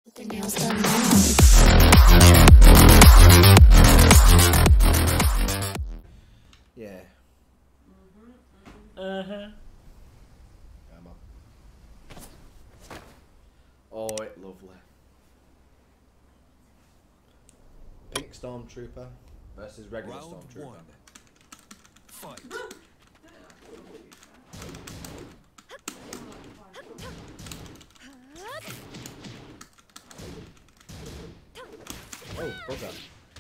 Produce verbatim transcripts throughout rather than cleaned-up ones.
The nails done. Yeah. Uh huh. Come on. Oh, it lovely. Pink Stormtrooper versus regular Round Stormtrooper. one. Fight. Oh, bugger.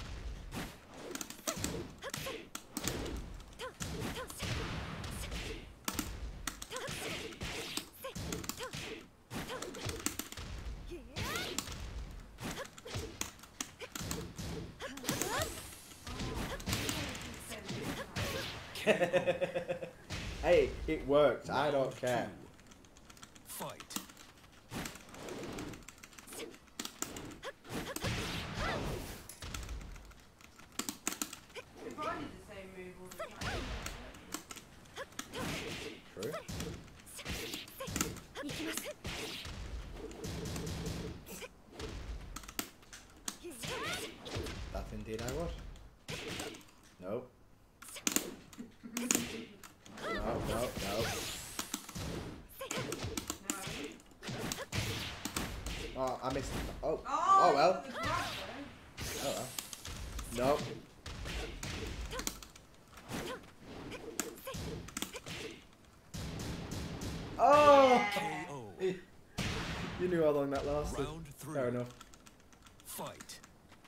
Hey, it worked. I don't care. Fight. If I did the same move all the time. True. That indeed I would. Nope. No, no, no. Oh, I missed. Oh, oh well. Oh well. Nope. Oh! K O. You knew how long that lasted. Round three. Fair enough. Fight.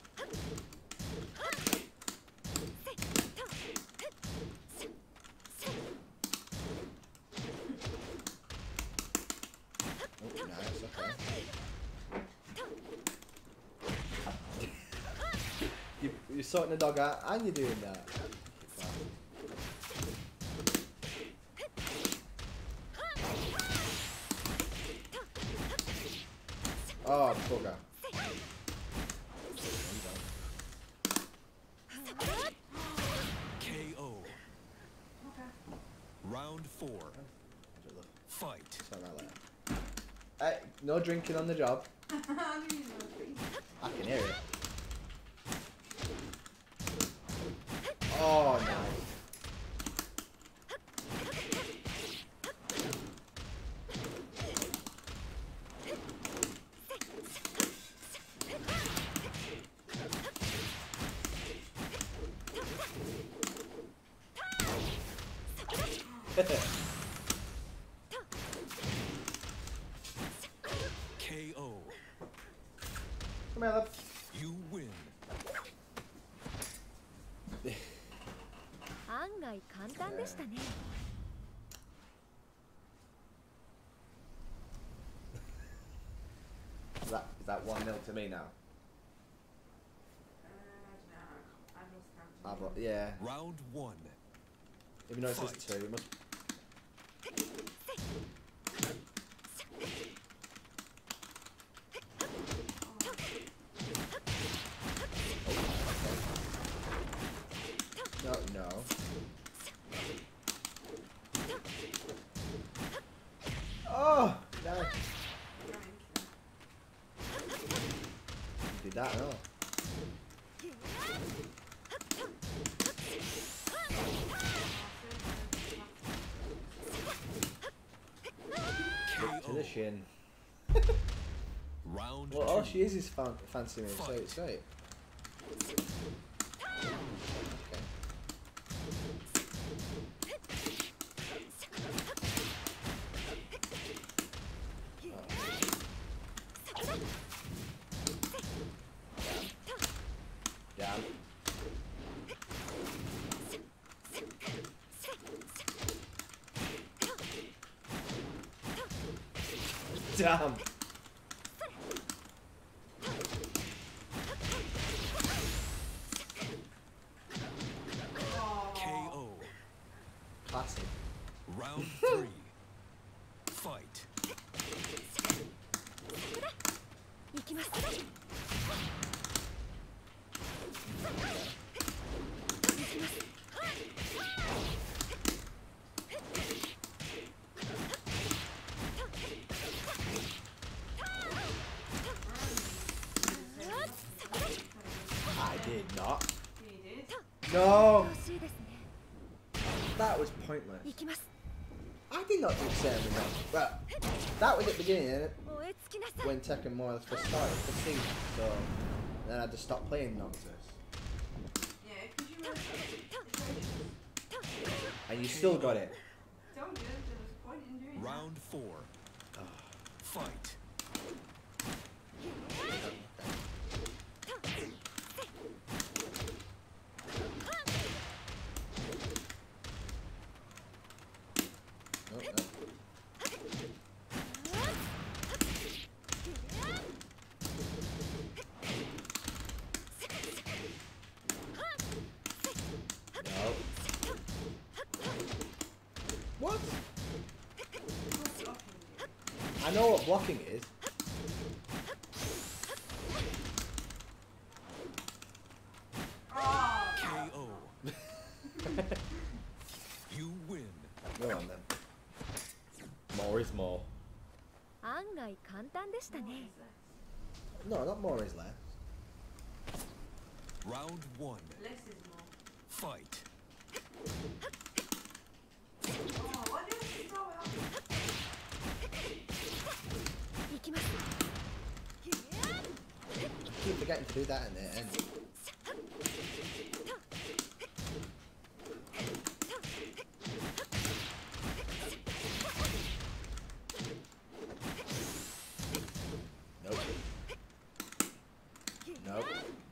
Oh, nice, okay. you, you're sorting the dog out and you're doing that. Oh, bugger. K O. Round four. Fight. Sorry about that. Hey, no drinking on the job. I can hear it. Oh, nice. K O. Come here, love. You win. 案外簡単でしたね。 Is that, is that one nil to me now? I've, lo- yeah. Round one. Even though it says Fight. two, it must. No, no. Oh, no. Did that, no. To the shin. Round Well, two. all she is is fan fancy move, so it's right. Damn. Damn. K O. Classic. Round three. Fight. 行きます。 K did not. Yeah, you did. No! 惜しいですね。 That was pointless. 行きます。 I did not do certain enough. But that was at the beginning, innit? 燃え尽きなさい。 When Tekken more or less first started, the thing. So then I had to stop playing nonsense. Yeah, because you were. I And you still got it. told you there was a point in doing Round four. Fight. No, no. No. What? that. I know what blocking is. Oh, K O. You win. Go on then. More is more. 案外簡単でしたね。 No, not more is less. Round one. less is more. Fight. Oh, why do you throw it up? 行きます。 Keep forgetting to do that in the end. Nope. Nope.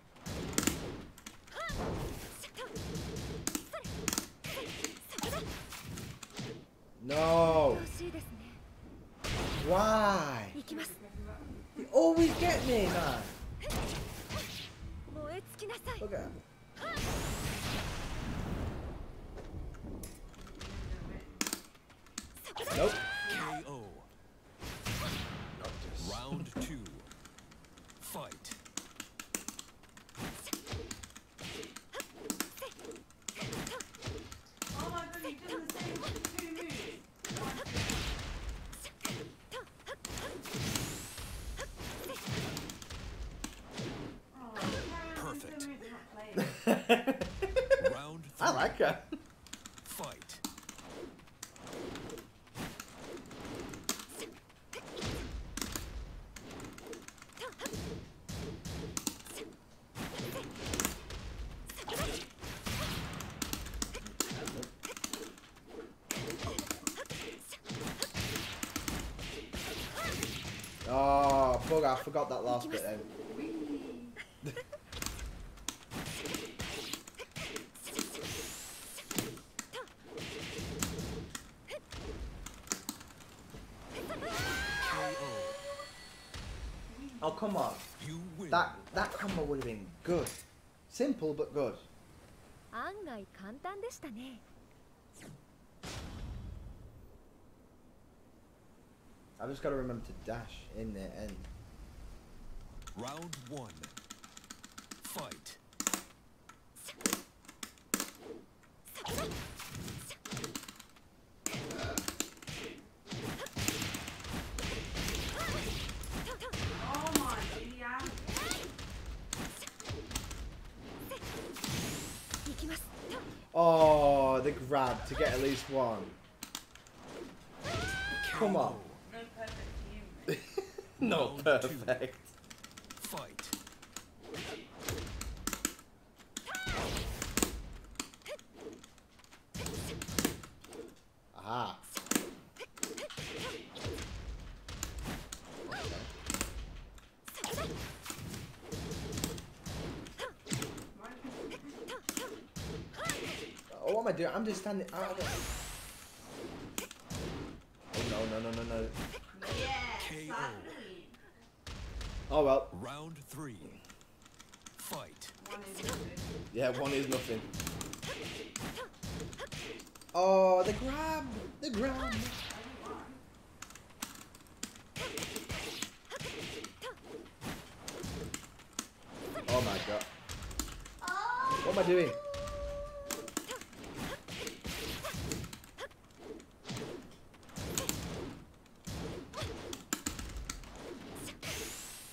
No. 惜しいですね。 Why? 行きます。 You always get me, man. 燃え尽きなさい。 Look at him. Nope. K O. Not this. Round two. Fight. Oh my god, you've done the same two moves. Oh, Perfect. two moves are not playing. Round three. I like her. Fight. Oh, bugger, I forgot that last bit then. K O. Oh, come on. You win. That that combo would have been good. Simple but good. 案外簡単でしたね。 I've just got to remember to dash in the end. Round one. Fight. Oh my god. 行きます。 Oh, the grab to get at least one. Come on. No perfect to you, mate. Not Round two. perfect. Fight. Aha. Oh, what am I doing? I'm just standing. Oh, no. Oh, no, no, no, no, no. Yes, K O. exactly. Oh, well. Round three. Fight. One is good. Yeah, one is nothing. Oh, the grab. The grab. Oh, my God. What am I doing?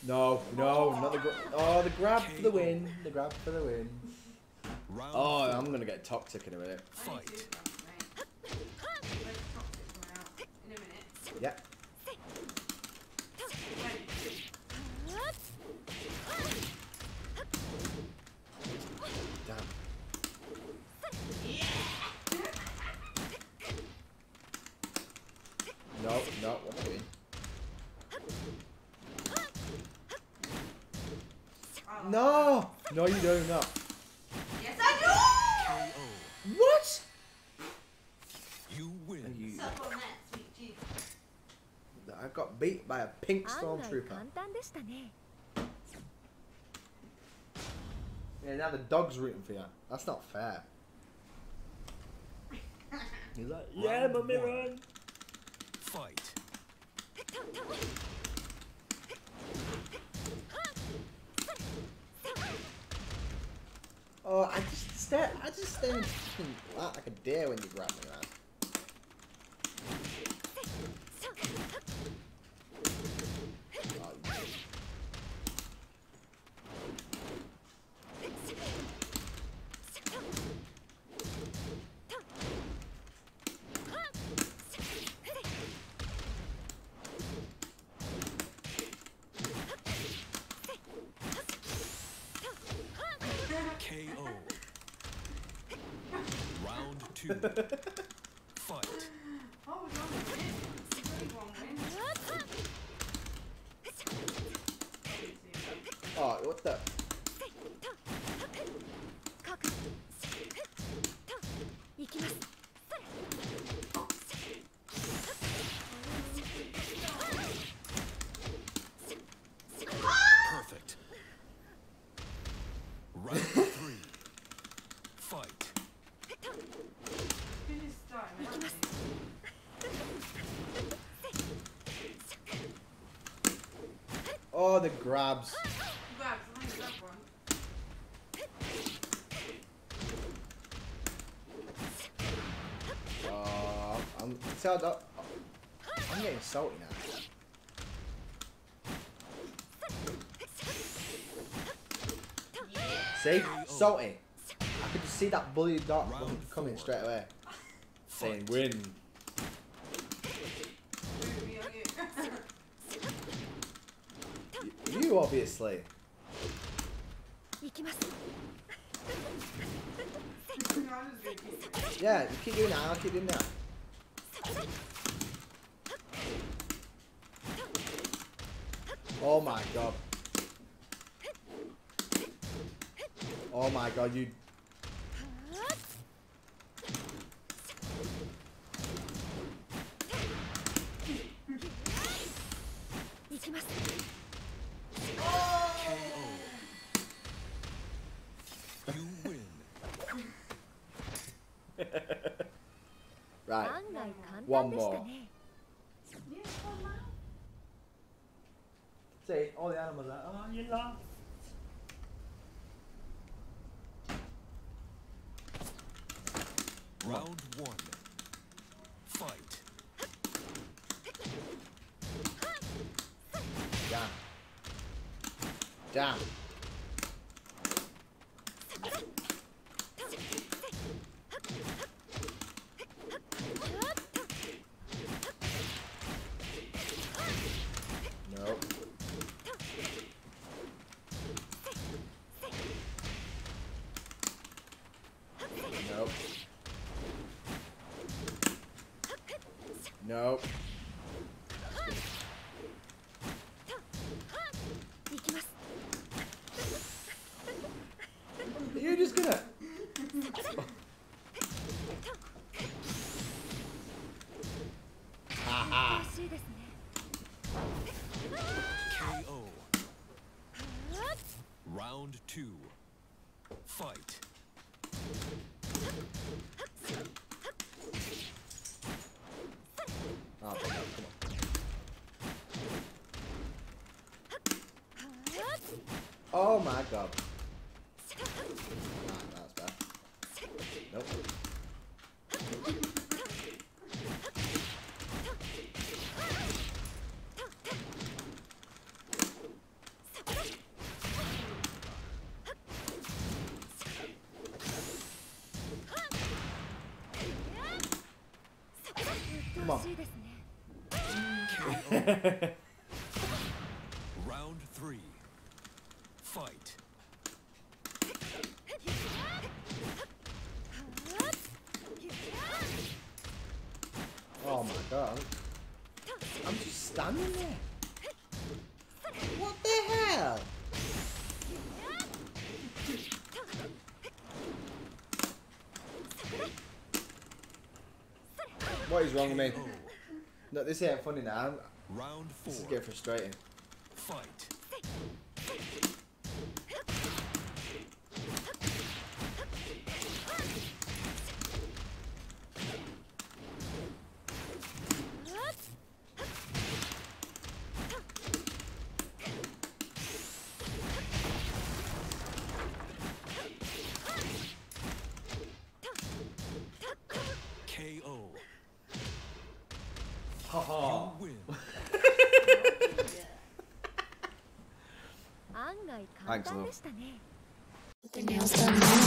No, no, not the grab. Oh, the grab for the win. The grab for the win. Round Oh, four. I'm gonna get toxic in a minute. Fight. In a minute. Yeah. Damn. No, no, what am I doing? No! No, you do not. Yes, I K O. What? You win. You, do! Suck on that, sweet Jesus. I got beat by a pink 案外 stormtrooper. 簡単でしたね。 Yeah, now the dog's rooting for you. That's not fair. He's like, yeah, Round mummy, one. run. Fight. Oh, I just stare. I just stare and fucking laugh like a deer when you grab me, man. Oh, you- K O. Round two. Fight. Oh, no, it's only one win. oh, what the? 行きます。 Perfect. Round three. Fight. You just start, man. Oh, the grabs. Grab, something grab one. Oh, I'm. See, I don't- I'm getting salty now. See, salty. I could just see that bully dot Round coming four. straight away, saying Fight. win. Ruby, are you? You obviously. 行きます。 No, I just repeat it. Yeah, you keep doing that. I'll keep doing that. Oh my god. Oh my god, you. K O. You win. Right. 案外簡 One 単でした more. ね。 Yes, one now. See, all the animals are. Oh, you lost. Round one. Fight. Damn. Damn. Nope. Nope. Nope. 行きます。 You're just gonna. Haha. 惜しいですね。 K O. Round two. Fight. Oh, come on, come on. Oh my god. Nah, that's bad. Nope. on. しいですね。 K O. Round three. Fight. Oh my god. I'm just standing there. What the hell? What is wrong with me? K O. No, this ain't funny now. Round This is four. getting frustrating. Fight. K O. Haha. You win. 案外簡単でしたね。 Nails done now.